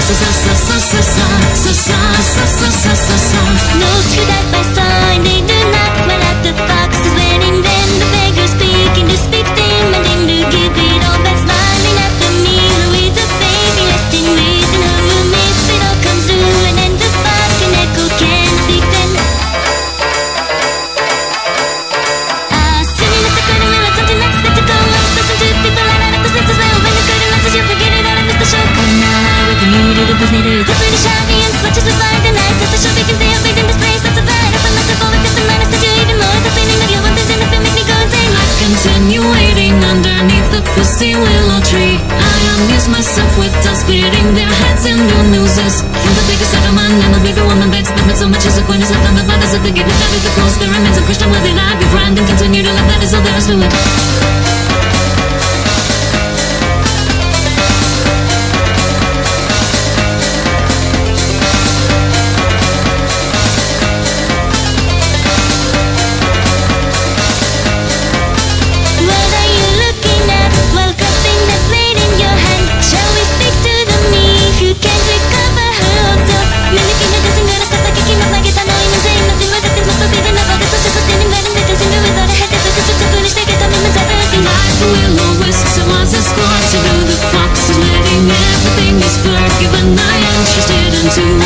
Those who died by sign, they do not while the fox is waiting. Then the beggar speaking to speak demanding to give it all back, smiling at the mirror with the baby resting within her room. If it all comes to an end, the fucking echo can't speak then. Sitting at the curtain wheel at something that's spectacle. Listen to people out of the sense as well. When the curtain rises, you forget it all and miss the show. Come now with the mood of the Buznator, the British audience watches the fight and nights as the show begins. They are waiting this place that's a fight. I find myself always different minus that you even more. The feeling of your warmth is in the film make me go insane. I continue waiting underneath the pussy willow tree. I amuse myself with dust beating their heads in new noses. From the biggest side of man and the baby woman begs, but so much is a coin is left on the fathers of the gate. That is the close, the remains of Christian whether I be friend and continue to live. That is all there is to it. To